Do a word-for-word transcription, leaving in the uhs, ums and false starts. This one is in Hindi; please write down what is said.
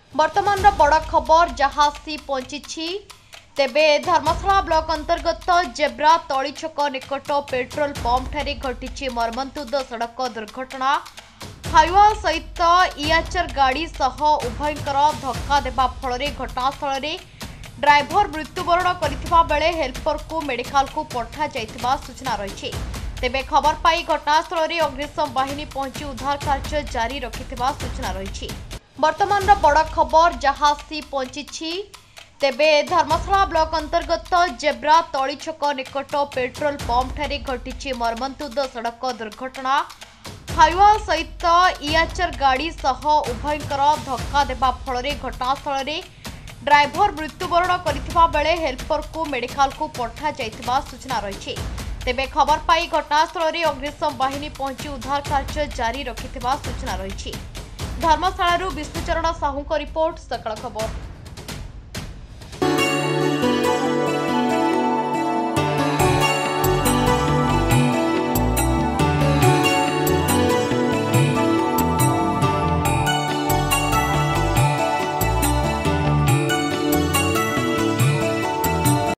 वर्तमान बड़ खबर जहाँ सी पहुंची तेबे धर्मशाला ब्लॉक अंतर्गत जेब्रा तली छक निकट पेट्रोल पंप ठारे घटी मर्मन्तुद सड़क दुर्घटना। हाइवा सहित इयाचर गाड़ी सह उभयंकर धक्का देवा फल घटनास्थल में ड्राइवर मृत्युवरण करथिबा बेले हेल्पर को मेडिकल को पठा जाइथिबा सूचना रही। तेबे खबर पाई घटनास्थल में अग्निशम बाहिनी पहुंची उद्धार कार्य जारी रखिथिबा सूचना रही। वर्तमान बड़ खबर जहाँ सी पहुंची तेबे धर्मशाला ब्लॉक अंतर्गत जेब्रा तली छक निकट पेट्रोल पंप ठारे घटी मर्मन्तुद सड़क दुर्घटना। हाइवा सहित इयाचर गाड़ी सह उभयंकर धक्का देवा फल घटनास्थल में ड्राइवर मृत्युवरण करथिबा बेले हेल्पर को मेडिकल को पठा जाइथिबा सूचना रही। तेबे खबर पाई घटनास्थल में अग्निशम बाहिनी पहुंची उद्धार कार्य जारी रखिथिबा सूचना रही। धर्मशाला विष्णुचरण साहू रिपोर्ट, सकाळ खबर।